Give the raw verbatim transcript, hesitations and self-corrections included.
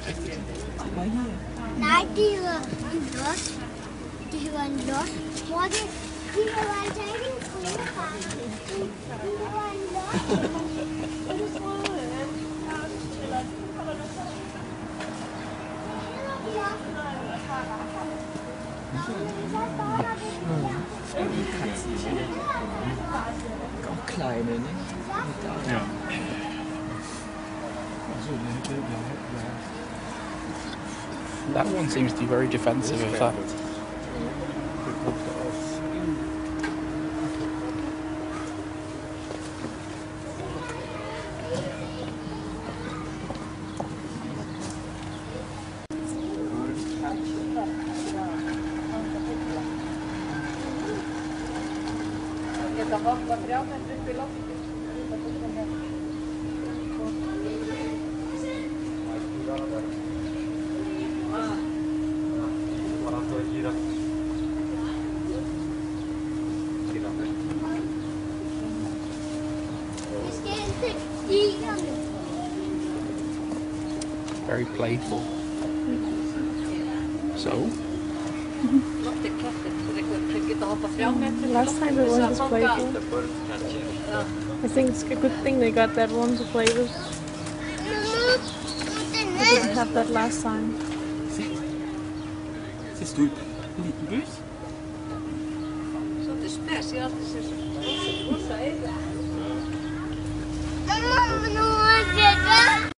Nej, det hedder en blot. Det hedder en blot. Hvor det, det hedder altså ikke en skolefarm. Det hedder en blot. Auch kleine, ne? Ja. That one seems to be very defensive of that. Very playful. So? Last time it wasn't as playful. I think it's a good thing they got that one to play with. I didn't have that last time. Se stort. En liten bus. Sånt är speciellt. Mamma, nu är det